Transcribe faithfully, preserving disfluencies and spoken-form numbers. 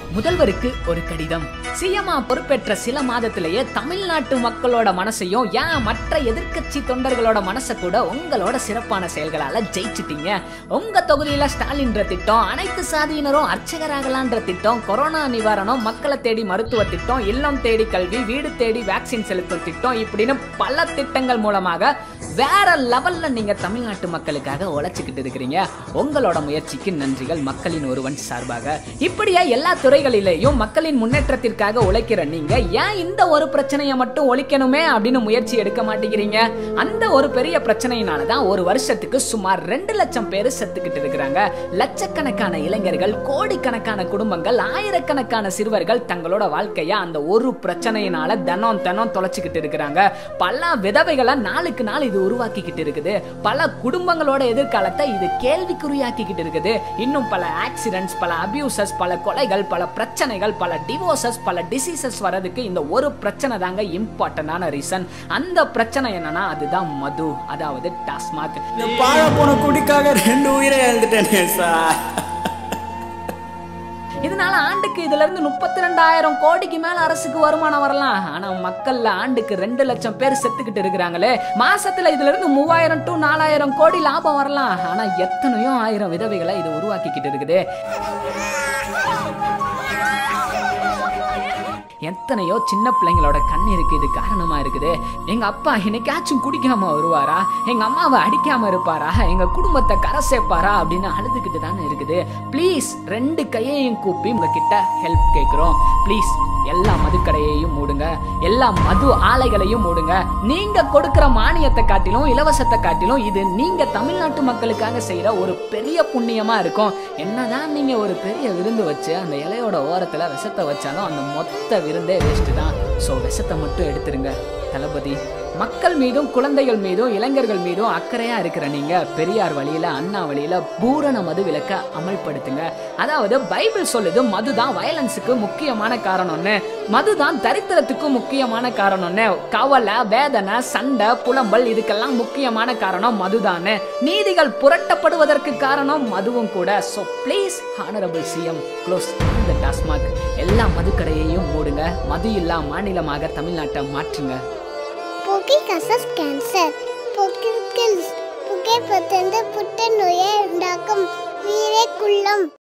முதல்வருக்கு ஒரு கடிதம். சிஎம்ஆ பொறுப்பேற்ற சில மாதத்திலேயே தமிழ்நாட்டு மக்களோட மனசையும் ஏன் மற்ற எதிர்க்கட்சி தொண்டர்களோட மனசை கூட உங்களோட சிறப்பான செயல்களால ஜெயிச்சிட்டீங்க. உங்க தொகுதியில ஸ்டாலின்ற திட்டம், அனைத்து சாதியினரும் அர்ச்சகராகலான்ற திட்டம், கொரோனா நிவாரணம், மக்களை தேடி மருத்துவ திட்டம், இல்லம் தேடி கல்வி, வீடு தேடி வேக்சின் செலுத்தும் திட்டம், இப்படின்னு பல திட்டங்கள் மூலமாக வேற லெவல்ல நீங்க தமிழ்நாட்டு மக்களுக்காக உழைச்சிக்கிட்டு இருக்கிறீங்க. உங்களோட முயற்சிக்கு நன்றிகள் மக்களின் ஒருவன் சார்பாக. இப்படியே எல்லா துறைகளிலேயும் மக்களின் முன்னேற்றத்திற்காக உழைக்கிற நீங்க ஏன் இந்த ஒரு பிரச்சனையை மட்டும் ஒழிக்கணுமே அப்படின்னு முயற்சி எடுக்க மாட்டேங்கிறீங்க? அந்த ஒரு பெரிய பிரச்சனையினாலதான் ஒரு வருஷத்துக்கு சுமார் ரெண்டு லட்சம் பேர் செத்துக்கிட்டு இருக்கிறாங்க. லட்சக்கணக்கான இளைஞர்கள், கோடிக்கணக்கான குடும்பங்கள், ஆயிரக்கணக்கான சிறுவர்கள் தங்களோட வாழ்க்கைய அந்த ஒரு பிரச்சனையினால தினம் தினம் தொலைச்சுக்கிட்டு இருக்கிறாங்க. பல விதவைகளை நாளுக்கு நாள் இது உருவாக்கிக்கிட்டு இருக்குது. பல குடும்பங்களோட எதிர்காலத்தை இது கேள்விக்குறியாக்கிக்கிட்டு இருக்குது. இன்னும் பல ஆக்சிடென்ட்ஸ், பல அபியூசஸ், பல கொலைகள், பல பிரச்சனைகள், பல டிவோர்சஸ், பல டிசீசஸ் வரதுக்கு இந்த ஒரு பிரச்சனை தாங்க இம்பார்ட்டன்டான ரீசன். அந்த பிரச்சனை என்னன்னா அதுதான் மது, அதாவது டாஸ்மாக். பாழ போன குடிக்காக ரெண்டு உயிரை எழுந்துட்டேனே சார். இதனால ஆண்டுக்கு இதுல இருந்து முப்பத்தி ரெண்டாயிரம் கோடிக்கு மேல அரசுக்கு வருமானம் வரலாம். ஆனா மக்கள்ல ஆண்டுக்கு ரெண்டு லட்சம் பேர் செத்துக்கிட்டு இருக்கிறாங்களே. மாசத்துல இதுல இருந்து மூவாயிரம் டு நாலாயிரம் கோடி லாபம் வரலாம். ஆனா எத்தனையோ ஆயிரம் விதவைகளை இது உருவாக்கிக்கிட்டு இருக்குது. எத்தனையோ சின்ன பிள்ளைங்களோட கண்ணீருக்கு இது காரணமா இருக்குது. எங்க அப்பா என்னைக்காச்சும் குடிக்காம வருவாரா, எங்க அம்மாவை அடிக்காம இருப்பாரா, எங்க குடும்பத்தை கரை சேர்ப்பாரா அப்படின்னு அழுதுகிட்டு தானே இருக்குது. பிளீஸ் ரெண்டு கையையும் கூப்பி உங்ககிட்ட ஹெல்ப் கேட்கிறோம். பிளீஸ் எல்லா மதுக்கடையையும் மூடுங்க, எல்லா மது ஆலைகளையும் மூடுங்க. நீங்க கொடுக்கிற மானியத்தை காட்டிலும், இலவசத்தை காட்டிலும் இது நீங்க தமிழ்நாட்டு மக்களுக்காக செய்யற ஒரு பெரிய புண்ணியமா இருக்கும். என்னதான் நீங்க ஒரு பெரிய விருந்து வச்சு அந்த இலையோட ஓரத்துல விஷத்தை வச்சாலும் அந்த மொத்த விருந்தே வேஸ்ட் தான். சோ விஷத்தை மட்டும் எடுத்துருங்க. தளபதி, மக்கள் மீதும் குழந்தைகள் மீதும் இளைஞர்கள் மீதும் அக்கறையா இருக்கிற நீங்க பெரியார் வழியில, அண்ணா வழியில பூரண மது விலக்க அமல்படுத்துங்க. அதாவது பைபிள் சொல்லுது மதுதான் வயலன்ஸுக்கு முக்கியமான காரணம்னு, மதுதான் தரித்திரத்துக்கு முக்கியமான காரணம்னு. கவலை, வேதனை, சண்டை, புலம்பல் இதுக்கெல்லாம் முக்கியமான காரணம் மதுதானே. நீதிகள் புரட்டப்படுவதற்கு காரணம் மதுவும் கூட. So please honourable CM, close the TASMAC. எல்லா மதுக்கடையையும் மூடுங்க. மது இல்லா மாநிலமாக தமிழ்நாட்டை மாற்றுங்க. புகை கசஸ் கேன்சர், புகை கில்ஸ், புகை பத்தந்து புற்றுநோயை உண்டாக்கும் உயிரை குள்ளம்.